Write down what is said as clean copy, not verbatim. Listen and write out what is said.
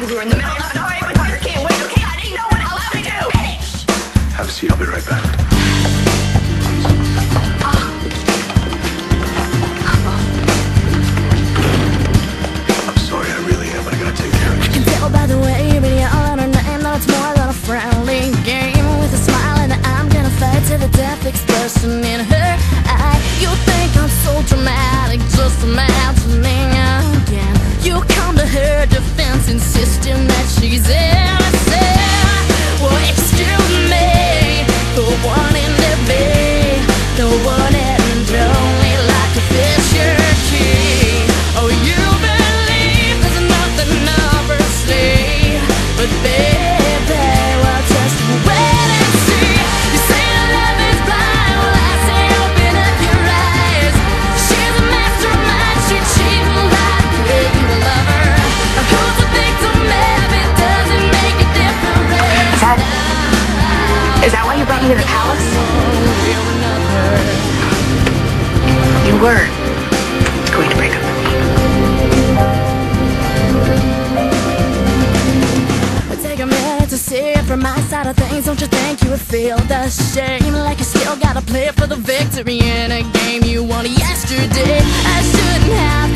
things. We were in the middle of it. All right, we fucking can't wait. Okay, I didn't know what allow me to do. Finish. Have a seat. I'll be right back. I'm sorry, I really am, but I gotta take care of it. I can tell by the way you really yell her name that it's more than a friendly game. With a smile and I'm gonna fight to the death expression in her eye. You think I'm so dramatic, just imagining again. You come to her defense, insisting that she's innocent. Well, excuse me, the one in the bay, the one and only like a Fisher key. Oh, you believe there's nothing up her sleeve, but baby, well, just wait and see. You say love is blind, well, I say open up your eyes. She's a mastermind, she cheats like you love her. Who's the victim if it doesn't make a difference? Is that why you brought me to the palace? You were going to break up with me. Take a minute to see it from my side of things. Don't you think you would feel the shame? Like you still gotta play for the victory in a game you won yesterday. I shouldn't have